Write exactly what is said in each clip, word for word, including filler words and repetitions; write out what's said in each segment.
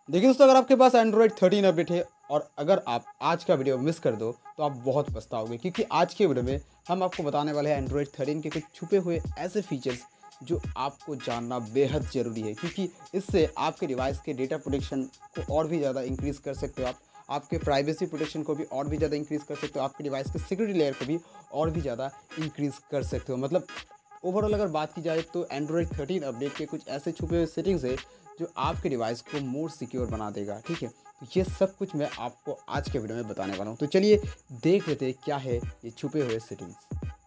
देखिए दोस्तों, अगर आपके पास एंड्रॉयड थर्टीन अपडेट है और अगर आप आज का वीडियो मिस कर दो तो आप बहुत पछताओगे, क्योंकि आज के वीडियो में हम आपको बताने वाले हैं एंड्रॉयड थर्टीन के कुछ छुपे हुए ऐसे फीचर्स जो आपको जानना बेहद ज़रूरी है, क्योंकि इससे आपके डिवाइस के डेटा प्रोटेक्शन को और भी ज़्यादा इंक्रीज़ कर सकते हो आप, आपके प्राइवेसी प्रोटेक्शन को भी और भी ज़्यादा इंक्रीज़ कर सकते हो, आपके डिवाइस के सिक्योरिटी लेयर को भी और भी ज़्यादा इंक्रीज़ कर सकते हो। मतलब ओवरऑल अगर बात की जाए तो एंड्रॉयड थर्टीन अपडेट के कुछ ऐसे छुपे हुए सेटिंग्स है जो आपके डिवाइस को मोर सिक्योर बना देगा। ठीक है, तो ये सब कुछ मैं आपको आज के वीडियो में बताने वाला हूँ। तो चलिए देख लेते हैं क्या है ये छुपे हुए सेटिंग्स।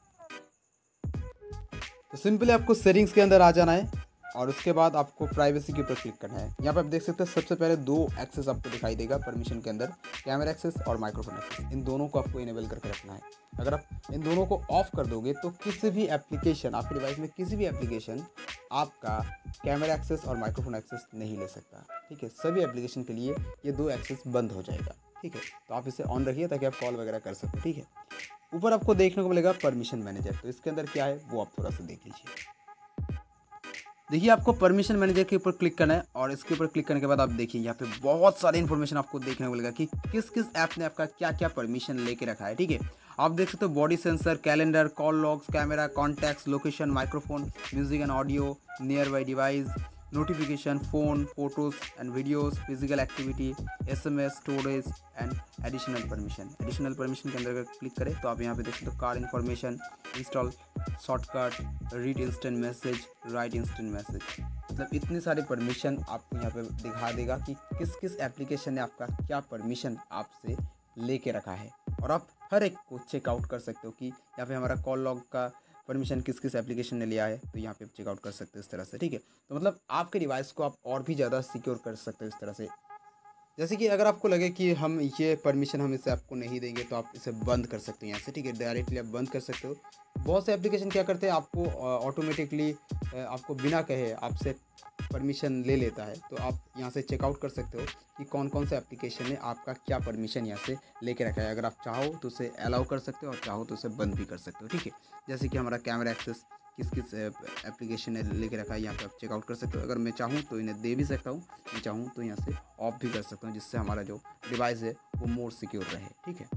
तो सिंपली आपको सेटिंग्स के अंदर आ जाना है और उसके बाद आपको प्राइवेसी के ऊपर क्लिक करना है। यहाँ पे आप देख सकते हैं सबसे पहले दो एक्सेस आपको दिखाई देगा परमिशन के अंदर, कैमरा एक्सेस और माइक्रोफोन एक्सेस। इन दोनों को आपको इनेबल करके रखना है। अगर आप इन दोनों को ऑफ कर दोगे तो किसी भी एप्लीकेशन, आपके डिवाइस में किसी भी एप्लीकेशन आपका कैमरा एक्सेस और माइक्रोफोन एक्सेस नहीं ले सकता। ठीक है, सभी एप्लीकेशन के लिए ये दो एक्सेस बंद हो जाएगा। ठीक है, तो आप इसे ऑन रखिए ताकि आप कॉल वगैरह कर सको। ठीक है, ऊपर आपको देखने को मिलेगा परमिशन मैनेजर, तो इसके अंदर क्या है वो आप थोड़ा सा देख लीजिए। देखिए, आपको परमिशन मैनेजर के ऊपर क्लिक करना है और इसके ऊपर क्लिक करने के बाद आप देखिए यहाँ पे बहुत सारी इन्फॉर्मेशन आपको देखने को मिलेगा कि किस किस ऐप ने आपका क्या क्या परमिशन लेके रखा है। ठीक है, आप देख सकते हो body sensor, calendar, call logs, camera, contacts, location, microphone, music and audio, nearby device, notification, phone, photos and videos, physical activity, SMS, storage and additional permission. Additional permission के अंदर अगर क्लिक करें तो आप यहाँ पे देख सकते हो car information, install shortcut, read instant message, write instant message. मतलब इतनी सारी परमिशन आपको यहाँ पे दिखा देगा कि किस किस एप्लीकेशन ने आपका क्या परमिशन आपसे लेके रखा है, और आप हर एक को चेकआउट कर सकते हो कि यहाँ पे हमारा कॉल लॉग का परमिशन किस किस एप्लीकेशन ने लिया है, तो यहाँ पे चेकआउट कर सकते हो इस तरह से। ठीक है, तो मतलब आपके डिवाइस को आप और भी ज़्यादा सिक्योर कर सकते हो इस तरह से। जैसे कि अगर आपको लगे कि हम ये परमिशन हम इसे आपको नहीं देंगे तो आप इसे बंद कर सकते हैं यहाँ से। ठीक है, डायरेक्टली आप बंद कर सकते हो। बहुत से एप्लीकेशन क्या करते हैं, आपको ऑटोमेटिकली आपको बिना कहे आपसे परमिशन ले लेता है, तो आप यहाँ से चेकआउट कर सकते हो कि कौन कौन से एप्लीकेशन ने आपका क्या परमिशन यहाँ से लेके रखा है। अगर आप चाहो तो उसे अलाउ कर सकते हो और चाहो तो उसे बंद भी कर सकते हो। ठीक है, जैसे कि हमारा कैमरा एक्सेस किस किस एप्लीकेशन ने लेके रखा है, यहाँ पे आप चेकआउट कर सकते हो। अगर मैं चाहूँ तो इन्हें दे भी सकता हूँ, मैं चाहूँ तो यहाँ से ऑफ भी कर सकता हूँ, जिससे हमारा जो डिवाइस है वो मोर सिक्योर रहे। ठीक है,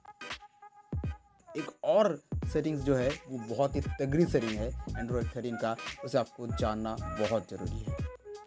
एक और सेटिंग्स जो है वो बहुत ही तगड़ी सेटिंग है एंड्रॉयड थर्टीन का, उसे आपको जानना बहुत ज़रूरी है।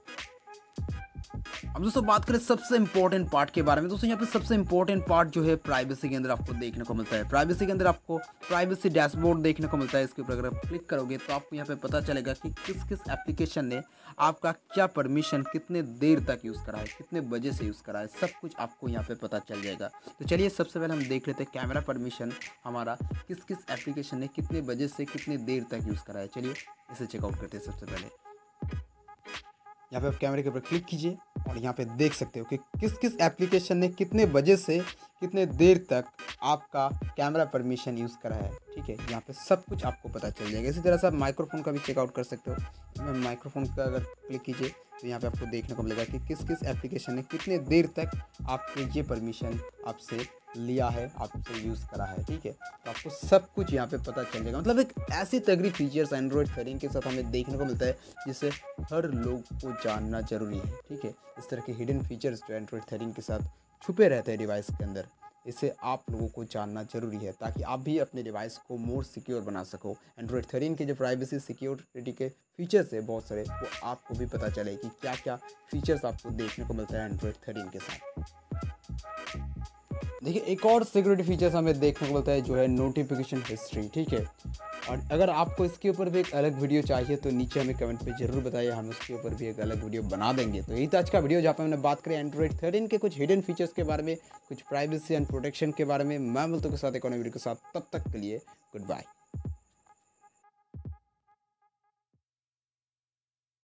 अब दोस्तों बात करें सबसे इंपॉर्टेंट पार्ट के बारे में। दोस्तों यहाँ पे सबसे इंपॉर्टेंट पार्ट जो है प्राइवेसी के अंदर आपको देखने को मिलता है। प्राइवेसी के अंदर आपको प्राइवेसी डैशबोर्ड देखने को मिलता है। इसके ऊपर अगर आप क्लिक करोगे तो आपको यहाँ पे पता चलेगा कि किस किस एप्लीकेशन ने आपका क्या परमिशन कितने देर तक यूज़ करा है, कितने बजे से यूज़ करा है, सब कुछ आपको यहाँ पे पता चल जाएगा। तो चलिए सबसे पहले हम देख लेते हैं कैमरा परमिशन हमारा किस किस एप्लीकेशन ने कितने बजे से कितने देर तक यूज़ करा है। चलिए इसे चेकआउट करते हैं। सबसे पहले यहाँ पे आप कैमरे के ऊपर क्लिक कीजिए और यहाँ पे देख सकते हो कि किस किस एप्लीकेशन ने कितने बजे से कितने देर तक आपका कैमरा परमिशन यूज़ करा है। ठीक है, यहाँ पे सब कुछ आपको पता चल जाएगा। इसी तरह से आप माइक्रोफोन का भी चेकआउट कर सकते हो। माइक्रोफोन का अगर क्लिक कीजिए तो यहाँ पे आपको देखने को मिलेगा कि किस किस एप्लीकेशन ने कितने देर तक आपके ये परमिशन आपसे लिया है, आपसे यूज़ करा है। ठीक है, तो आपको सब कुछ यहाँ पे पता चल जाएगा। मतलब एक ऐसी तगड़ी फीचर्स एंड्रॉयड थर्टीन के साथ हमें देखने को मिलता है जिसे हर लोग को जानना जरूरी है। ठीक है, इस तरह के हिडन फीचर्स जो एंड्रॉयड थर्टीन के साथ छुपे रहते हैं डिवाइस के अंदर, इसे आप लोगों को जानना जरूरी है ताकि आप भी अपने डिवाइस को मोर सिक्योर बना सको। एंड्रॉयड थर्टीन के जो प्राइवेसी सिक्योरिटी के फीचर्स है बहुत सारे, वो आपको भी पता चले कि क्या क्या फीचर्स आपको देखने को मिलता है एंड्रॉयड थर्टीन के साथ। देखिए, एक और सिक्योरिटी फीचर्स हमें देखने को मिलता है जो है नोटिफिकेशन हिस्ट्री। ठीक है, और अगर आपको इसके ऊपर भी एक अलग वीडियो चाहिए तो नीचे हमें कमेंट पे जरूर बताइए, हम उसके ऊपर भी एक अलग वीडियो बना देंगे। तो यही था आज का वीडियो जहाँ पे हमने बात करें एंड्रॉयड थर्टीन के कुछ हिडन फीचर्स के बारे में, कुछ प्राइवेसी एंड प्रोटेक्शन के बारे में। मैं मिलता हूं के साथ एक और वीडियो के साथ, तब तक के लिए गुड बाय।